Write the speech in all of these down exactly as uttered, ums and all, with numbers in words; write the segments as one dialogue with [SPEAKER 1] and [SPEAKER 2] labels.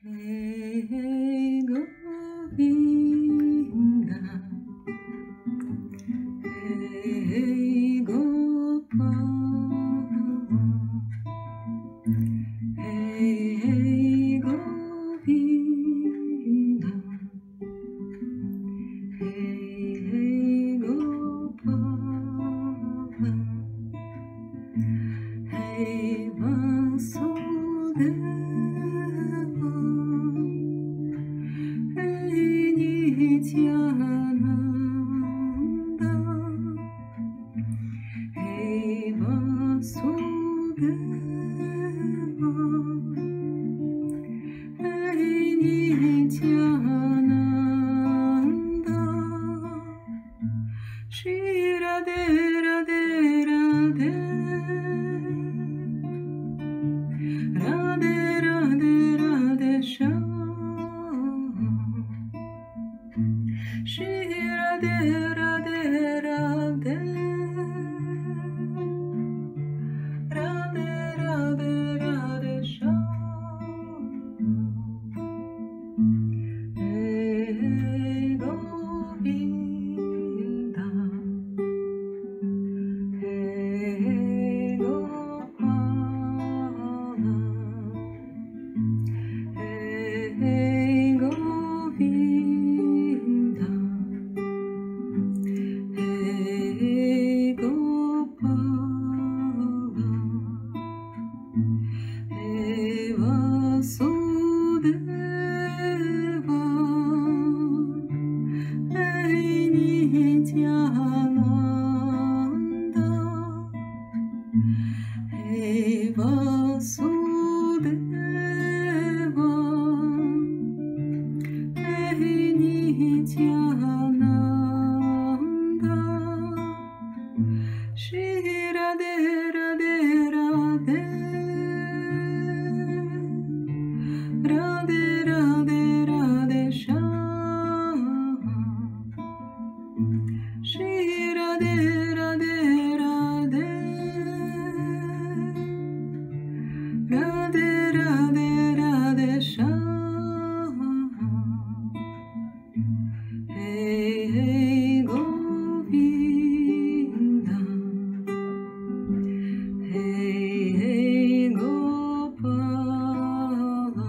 [SPEAKER 1] Hey Govinda, Hey Gopala, Hey Govinda, Hey Gopala, Hey Vasudeva, Hey Nityananda, Hey Vasudeva, Hey Nityananda, Shri Radhe Radhe Radhe, Radhe Radhe Radhe Shyam, Shri Radhe Radhe Radhe, Radhe Radhe Radhe Shyam. Hey Govinda, Hey Gopala, Hey Govinda, Hey Gopala, Hey Vasudeva, Hey Nityananda, Hey Vasudeva, Hey Nityananda, Shri Radhe Radhe Radhe, Radhe Radhe Radhe Shyam, Shri Radhe Radhe Radhe, Radhe Radhe Radhe Shyam. Hey Govinda, Hey Gopala,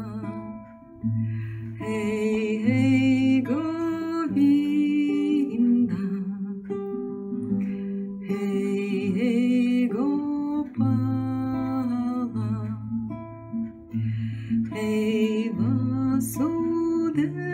[SPEAKER 1] Hey Govinda, Hey Gopala, Hey Vasudeva,